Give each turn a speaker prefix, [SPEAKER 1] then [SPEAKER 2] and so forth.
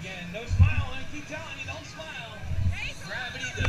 [SPEAKER 1] again. No smile, I keep telling you, don't smile. Gravity